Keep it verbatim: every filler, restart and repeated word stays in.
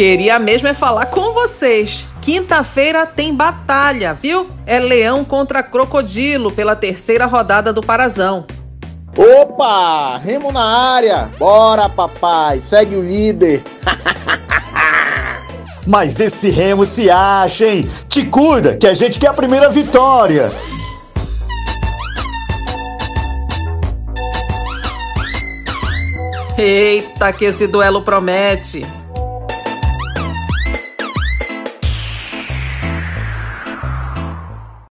Queria mesmo é falar com vocês. Quinta-feira tem batalha, viu? É Leão contra Crocodilo pela terceira rodada do Parazão. Opa! Remo na área! Bora, papai! Segue o líder! Mas esse Remo se acha, hein? Te cuida, que a gente quer a primeira vitória! Eita, que esse duelo promete!